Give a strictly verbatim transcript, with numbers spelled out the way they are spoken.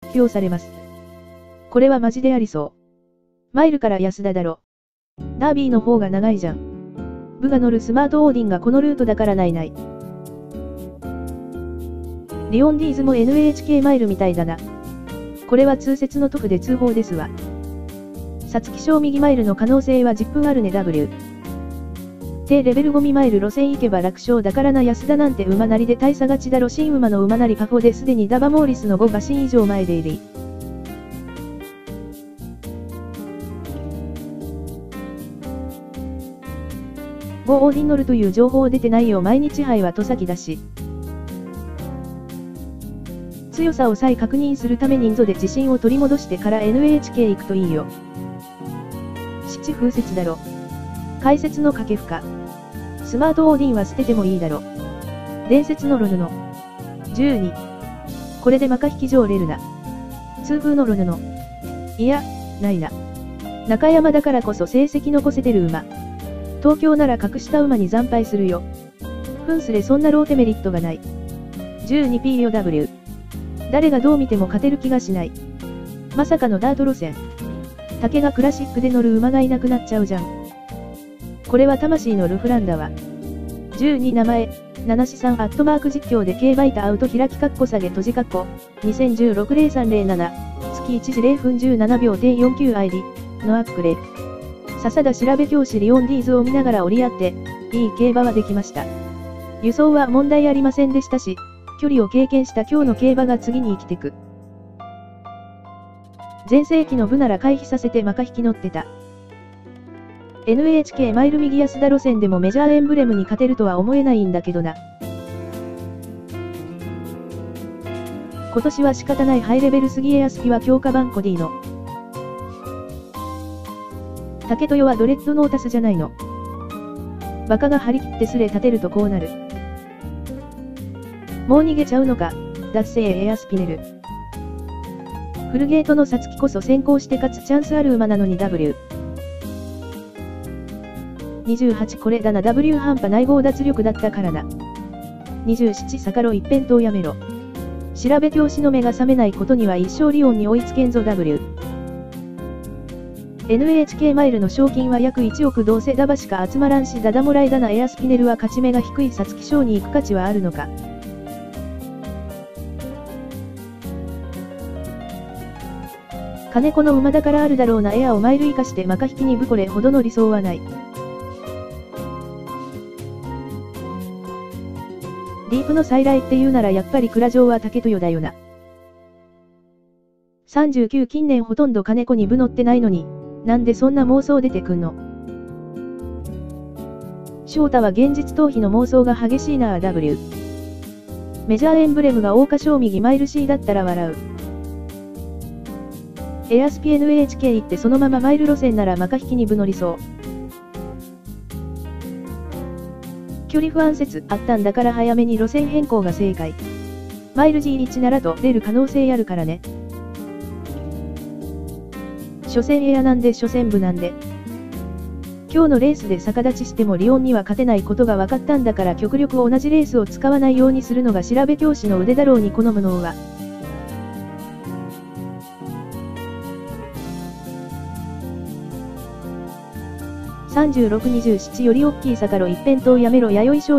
表されます。これはマジでありそう。マイルから安田だろ。ダービーの方が長いじゃん。部が乗るスマートオーディンがこのルートだからないない。リオンディーズも エヌエイチケー マイルみたいだな。これは通説の特で通報ですわ。皐月賞右マイルの可能性はじゅっぷんあるね W。低レベルごミマイル路線行けば楽勝だからな安田なんて馬なりで大差勝ちだろ新馬の馬なりパフォですでにダバモーリスのご馬身以上前でいる。ごオーディン乗るという情報出てないよ毎日杯は戸崎だし。強さを再確認するためにインゾで自信を取り戻してから エヌエイチケー 行くといいよ。七風雪だろ。解説の掛布か。スマートオーディンは捨ててもいいだろ。伝説のロヌノ。じゅうに。これでマカ引き上れるな。痛風のロヌノ。いや、ないな。中山だからこそ成績残せてる馬。東京なら格下馬に惨敗するよ。フンスレそんなローテメリットがない。じゅうにピー よ ダブリュー。誰がどう見ても勝てる気がしない。まさかのダート路線。竹がクラシックで乗る馬がいなくなっちゃうじゃん。これは魂のルフランだわ。じゅうに名前、なな資産アットマーク実況で競馬板アウト開きカッコ下げ閉じカッコ、にせんじゅうろく ゼロさんゼロなな、月いちじぜろふんじゅうななびょうてんよんきゅう アイディ、のアックレ。笹田調べ教師リオンディーズを見ながら折り合って、いい競馬はできました。輸送は問題ありませんでしたし、距離を経験した今日の競馬が次に生きてく。全盛期の部なら回避させてマカ引き乗ってた。エヌエイチケー マイル右安田路線でもメジャーエンブレムに勝てるとは思えないんだけどな。今年は仕方ないハイレベル杉エアスピは強化版コディの。竹豊はドレッドノータスじゃないの。バカが張り切ってすれ立てるとこうなる。もう逃げちゃうのか、脱線エアスピネル。フルゲートの皐月こそ先行して勝つチャンスある馬なのに W。にじゅうはちこれだな W 半端ない強脱力だったからな。にじゅうなな逆路一辺倒やめろ。調べ教師の目が覚めないことには一生リオンに追いつけんぞ W。エヌエイチケー マイルの賞金は約いちおくどうせダバしか集まらんしダダもらいだなエアスピネルは勝ち目が低い皐月賞に行く価値はあるのか。金子の馬だからあるだろうなエアをマイル生かしてマカ引きに部これほどの理想はない。ディープの再来って言うならやっぱり蔵城は竹豊だよな。さんじゅうきゅう近年ほとんど金子に部乗ってないのに、なんでそんな妄想出てくんの。翔太は現実逃避の妄想が激しいな W。メジャーエンブレムが桜花賞右マイル C だったら笑う。エアスピ エヌエイチケー 行ってそのままマイル路線ならマカ引きに部乗りそう。距離不安説あったんだから早めに路線変更が正解。マイル ジーワン ならと出る可能性あるからね。初戦エアなんで初戦部なんで。今日のレースで逆立ちしてもリオンには勝てないことが分かったんだから極力同じレースを使わないようにするのが調べ教師の腕だろうに好むのは。さんじゅうろく、にじゅうななより大きい逆路一辺倒やめろ弥生賞